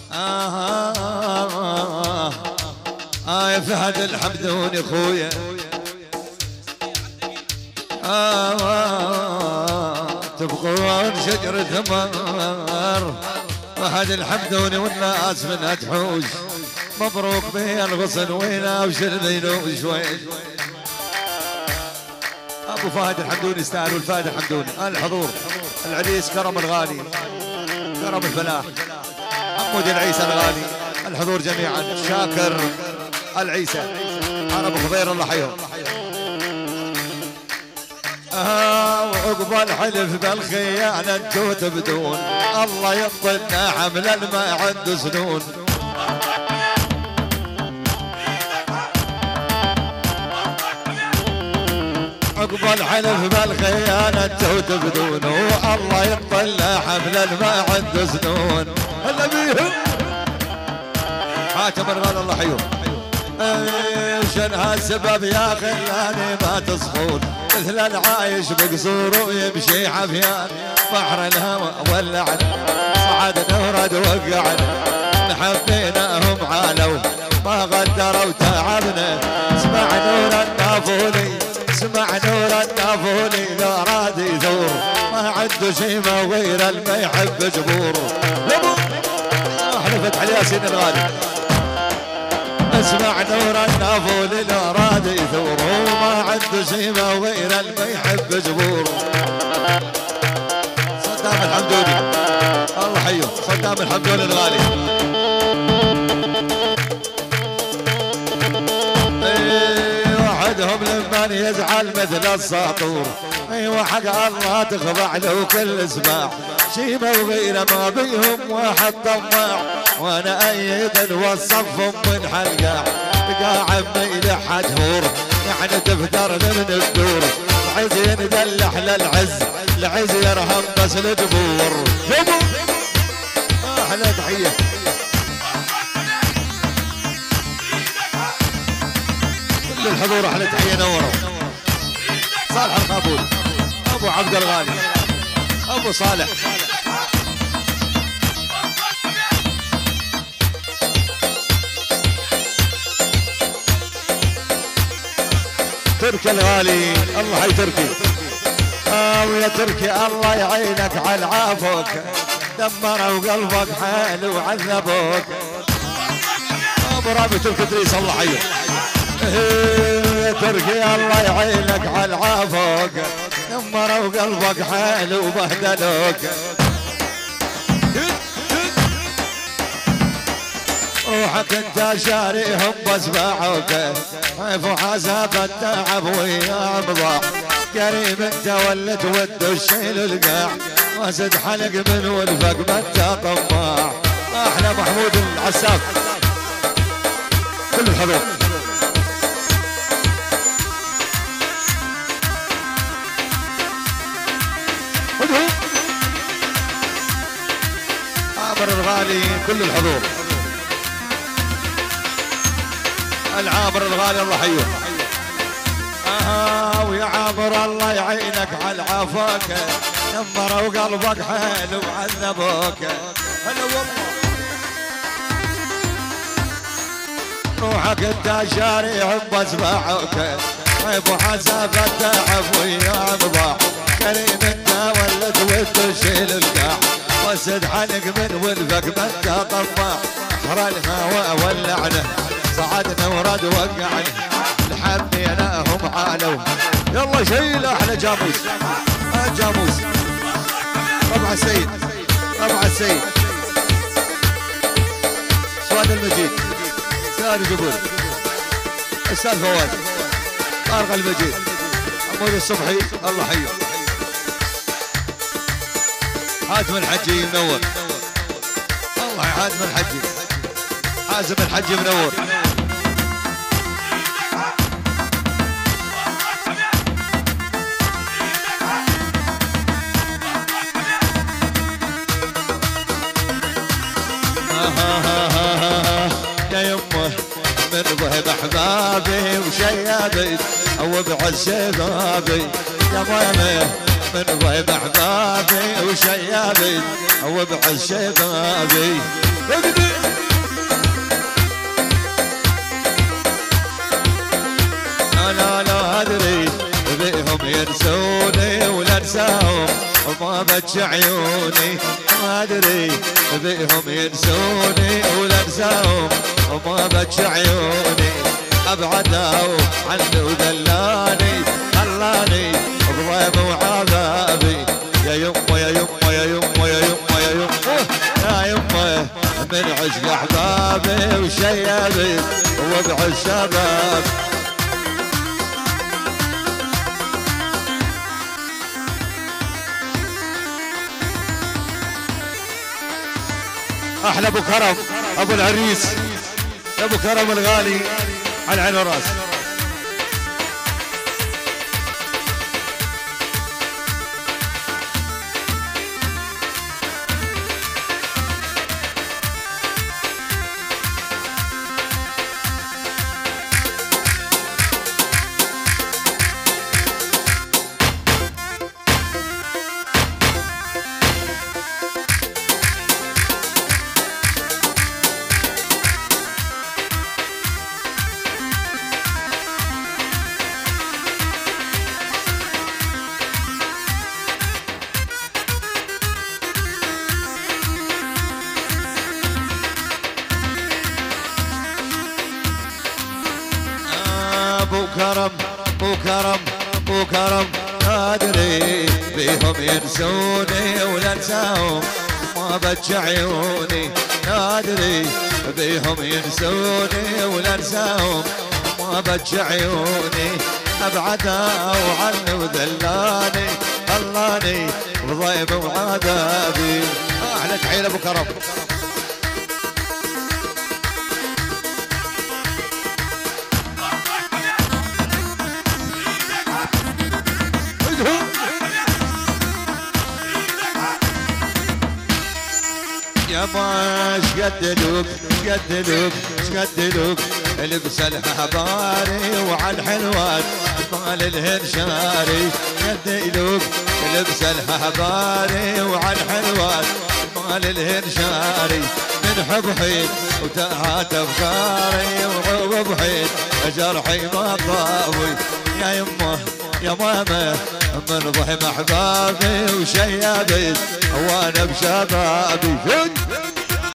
يا فهد الحمدوني خويا تبقون شجرة ثمار فهد الحمدوني والناس منها تحوش مبروك بين الغصن وينا وشربينو شوي ابو فهد الحمدوني يستاهل والفهد الحمدوني الحضور العريس كرم الغالي كرم الفلاح محمود العيسى الغالي الحضور جميعا شاكر العيسى عرب خضير الله حيهم وعقب الحلف بالخيانة انتو تبدون الله يطلنا حملا ما عنده سنون عقب الحلف بالخيانة انتو تبدون والله يطلنا حملا ما عنده سنون هلا بيهم حاتم الغالي الله حيهم وشن هالسبب يا خلاني ما تصحون مثل العايش بقصور ويمشي حفيان بحر الهوى ولعنا صعدنا ورد وقعنا حبيناهم عالوا ما غدروا تعبنا اسمع نور النافولي اسمع نور النافولي لا راد يثور ما عنده شي ما غير الما يحب جبور احنا فتح الياسين الغالي اسمع نور النافولي لا راد يثور وما عنده شي ما غير الما يحب جبور صدام الحمدوني الله حيه صدام الحمدوني الغالي وحدهم لمن يزعل مثل الساطور ايوه حق الله تخضع له كل سماع شي ما وغيره ما بيهم واحد طماع وانا ايد وصفهم من حلقاع قاعد ما يلح دهور يعني تفترنا من الدور عايزين ندلح للعز العز يرهم بس الجمهور احلى تحيه كل الحضور احلى تحيه نوروا صالح القابول ابو عبد الغالي ابو صالح تركي الغالي الله هي تركي ويا تركي الله يعينك على عافوك دمروا قلبك حال وعذبوك ابو رابي تركي ادريس الله حيه يا تركي الله يعينك على عافوك دمروا قلبك حال وبهدلوك روحك انت شاريهم بس باعوك حيف حسب التعب ويا مضاع كريم انت ولت ود الشيل القاع واسد حلق من ولفك ما انت طماع احلى محمود العساف كل الحضور عامر الغالي كل الحضور العامر الغالي الله حيه ويا عامر الله يعينك على عافاك دمروا قلبك حيل وعذبوك هلا والله روحك انت شاريهم بس باعوك حيب حسب التعب ويا مضاع كريم انت ولد ود شيل القاع وسد حلق من ولفك ما انت طماع احرى الهوى ولعنا صعدنا ورد وقعنا حبيناهم عالوا يلا شيل احلى جاموس جاموس ربع السيد ربع السيد سواد المجيد سار جبور استاذ فواز طارق المجيد عمود الصبحي الله حيه حاتم الحجي منور الله يا حاتم الحجي حازم الحجي منور يا يمه من ضهب احبابي وشيابي او بعز شبابي يا ماما من ضهب احبابي وشيابي او بعز شبابي ما بج عيوني ما ادري بيهم ينسوني ولا انساهم وما بج عيوني ابعدوا عني وذلاني خلاني بضيم وعذابي يا يمه يا يمه يا يمه يا يمه يا يمه يا يمه من عشق احبابي وشيابي ووضع الشباب. احلى ابو كرم ابو العريس ابو كرم الغالي على العين والراس. ابو كرم ابو كرم ابو كرم ادري بيهم ينسوني ولا انساهم ما بج عيوني ادري بيهم ينسوني ولا انساهم ما بج عيوني ابعدوا عني وذلاني خلاني بضيم وعذابي. احلى تحيه ابو كرم. يا ما شقدلوك شقدلوك شقدلوك لبس الحباري وعلى الحلوات مال الهنشاري شقدلوك لبس الحباري وعلى الحلوات مال الهنشاري من حب حيد وتاهات افكاري وعقب حيد جرحي ما طاوي يا يمه يا ماما من ضحم احبابي وشيابي وانا بشبابي.